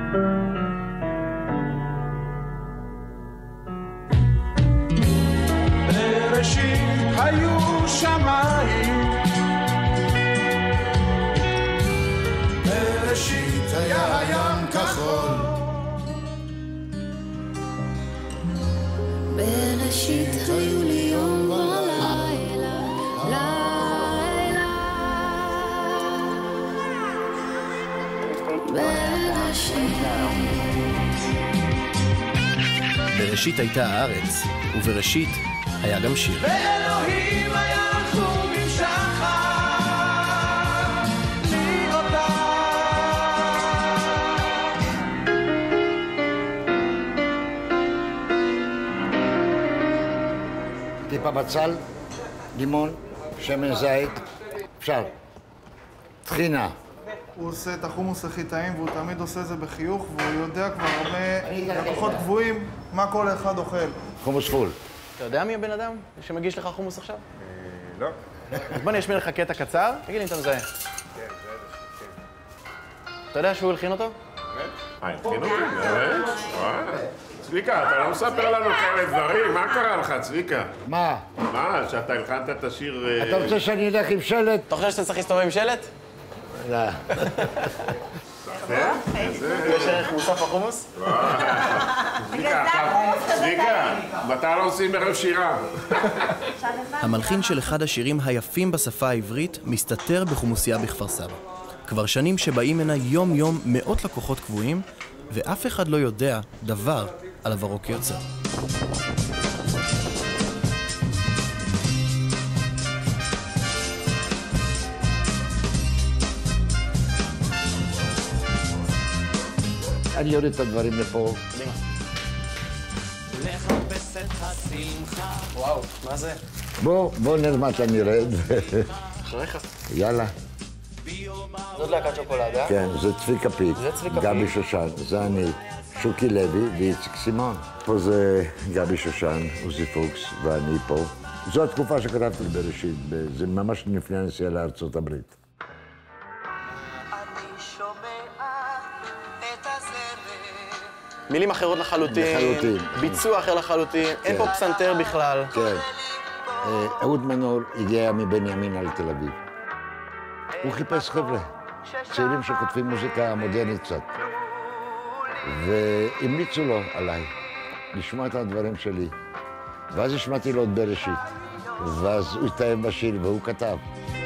בראשית היו שמיים, בראשית היה הים כחול, בראשית היו לי יום ולילה, לילה. בראשית הייתה הארץ, ובראשית היה גם שיר. ואלוהים היה חום עם שחר, ליאותה. טיפה בצל, לימון, שמן זית, אפשר. טחינה. הוא עושה את החומוס הכי טעים, והוא תמיד עושה את זה בחיוך, והוא יודע כבר הרבה לקוחות קבועים מה כל אחד אוכל. חומוס פול. אתה יודע מי הבן אדם שמגיש לך חומוס עכשיו? לא. אז בוא נשמיע לך קטע קצר, תגיד לי אם אתה מזהה. כן, זה כן. אתה יודע שהוא הלחין אותו? הלחין אותי? באמת? צביקה, אתה לא מספר לנו כאלה דברים, מה קרה לך, צביקה? מה? מה, שאתה הלחנת את השיר... אתה רוצה שאני אלך עם שלט? אתה חושב שאתה צריך להסתובב עם שלט? לא. יש ערך מוסף החומוס? צביקה, מתי לא עושים ערב שירה? המלחין של אחד השירים היפים בשפה העברית מסתתר בחומוסייה בכפר סבא. כבר שנים שבאים הנה יום-יום מאות לקוחות קבועים, ואף אחד לא יודע דבר על עברו כיוצר. אני יורד את הדברים לפה. קדימה. וואו, מה זה? בוא נראה מה אתה נרד. אחריך. יאללה. זאת להקת שוקולדה. כן, זה צביקה פיק. זה צביקה פיק. גבי שושן, זה אני. שוקי לוי ואיציק סימון. פה זה גבי שושן, עוזי פוקס ואני פה. זו התקופה שכתבתי בראשית, זה ממש לפני הנסיעה לארצות הברית. מילים אחרות לחלוטין, לחלוטין. ביצוע אחר לחלוטין, אין פה פסנתר בכלל. כן. אהוד מנור הגיע מבנימין על תל אביב. הוא חיפש חבר'ה, צעירים שכותבים מוזיקה מודרנית קצת. והמליצו לו עליי, לשמוע את הדברים שלי. ואז השמעתי לו את בראשית. ואז הוא התאהב בשיר והוא כתב.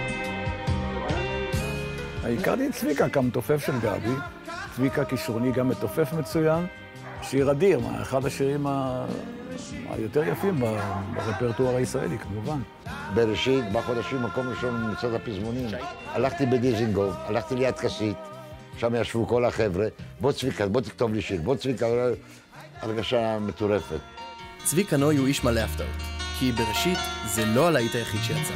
הכרתי את צביקה כמתופף של גבי. צביקה כישרוני גם מתופף מצוין. שיר אדיר, אחד השירים היותר יפים ברפרטואר הישראלי, כמובן. בראשית, בחודשים, מקום ראשון מצד הפזמונים. הלכתי בדיזינגוף, הלכתי ליד כסית, שם ישבו כל החבר'ה. בוא צביקה, בוא תכתוב לי שיר, בוא צביקה, הרגשה מטורפת. צביקה נוי הוא איש מלא הפתעות, כי בראשית זה לא הלהיט היחיד שיצא.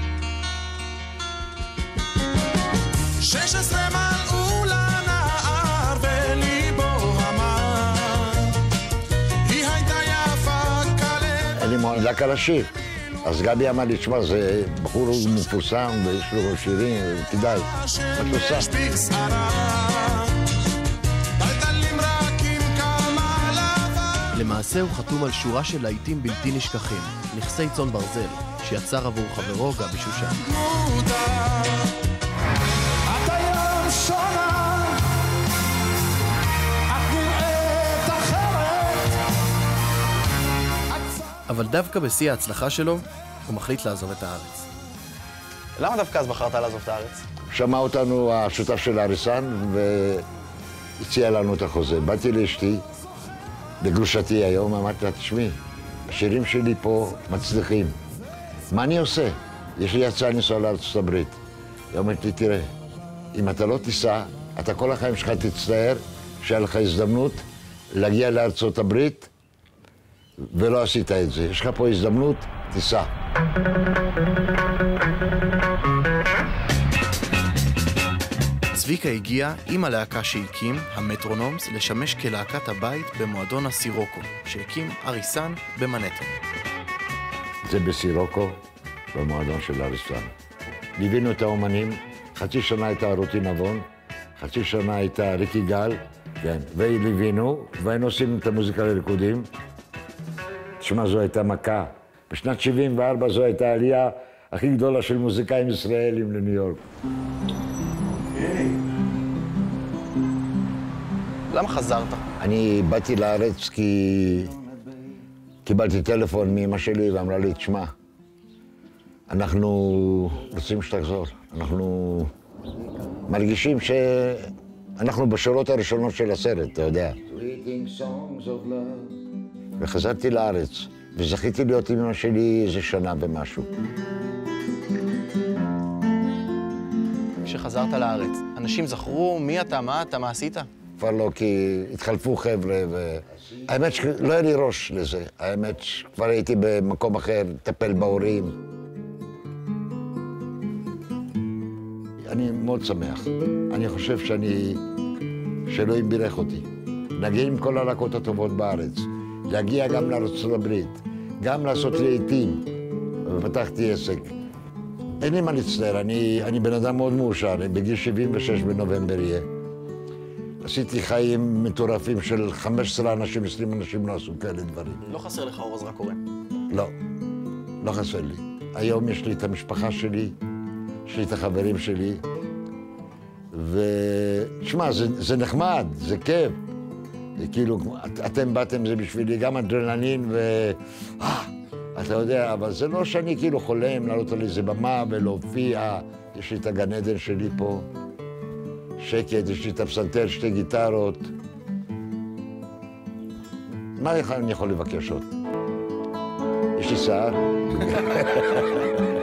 16 מלאו לנער בליבו המר, היא הייתה יפה כלב. אני מוענק על השיר. אז גבי אמר לי, תשמע, זה בחור מפורסם ויש לו שירים, כדאי. מה תעושה? למעשה הוא חתום על שורה של להיטים בלתי נשכחים, נכסי צאן ברזל, שיצר עבור חברו גבי שושן. אבל דווקא בשיא ההצלחה שלו, הוא מחליט לעזוב את הארץ. למה דווקא אז בחרת לעזוב את הארץ? שמע אותנו השותף של האריסן והציע לנו את החוזה. באתי לאשתי, לגרושתי היום, אמרתי לה, תשמעי, השירים שלי פה מצליחים. מה אני עושה? יש לי הצעה לנסוע לארצות הברית. היא אומרת לי, תראה, אם אתה לא תיסע, אתה כל החיים שלך תצטער שהיה לך הזדמנות להגיע לארצות הברית, ולא עשית את זה. יש לך פה הזדמנות, תיסע. צביקה הגיע עם הלהקה שהקים, המטרונומס, לשמש כלהקת הבית במועדון הסירוקו, שהקים אריסן במנהטן. זה בסירוקו, במועדון של אריסן. ליווינו את האומנים, חצי שנה הייתה רותי נבון, חצי שנה הייתה ריקי גל, כן, וליווינו, והיינו עושים את המוזיקה לריקודים. תשמע, זו הייתה מכה. בשנת 74 זו הייתה העלייה הכי גדולה של מוזיקאים ישראלים לניו יורק. למה חזרת? אני באתי לארץ כי קיבלתי טלפון מאמא שלי ואמרה לי, תשמע, אנחנו רוצים שתחזור. אנחנו מרגישים שאנחנו בשורות הראשונות של הסרט, אתה יודע. וחזרתי לארץ, וזכיתי להיות עם אמא שלי איזה שנה ומשהו. כשחזרת לארץ, אנשים זכרו מי אתה, מה עשית? כבר לא, כי התחלפו חבר'ה, האמת שלא היה לי ראש לזה. האמת שכבר הייתי במקום אחר, לטפל בהורים. אני מאוד שמח. אני חושב שאלוהים בירך אותי. נגיע עם כל הלהקות הטובות בארץ. להגיע גם לארצות הברית. גם לעשות לעיתים. ופתחתי עסק. אין לי מה להצטער, אני בן אדם מאוד מאושר. בגיל 76 בנובמבר יהיה. עשיתי חיים מטורפים של 15 אנשים, 20 אנשים לא עשו כאלה דברים. לא חסר לך אור עזרא קורן? לא, לא חסר לי. היום יש לי את המשפחה שלי, יש לי את החברים שלי, ותשמע, זה נחמד, זה כיף. כאילו, אתם באתם, זה בשבילי גם אדרנלין אתה יודע, אבל זה לא שאני כאילו חולם לעלות על איזה במה ולהופיע. יש לי את הגן עדן שלי פה. שקט, יש לי את הפסנתר, 2 גיטרות. מה אני יכול לבקש עוד? יש לי שיער?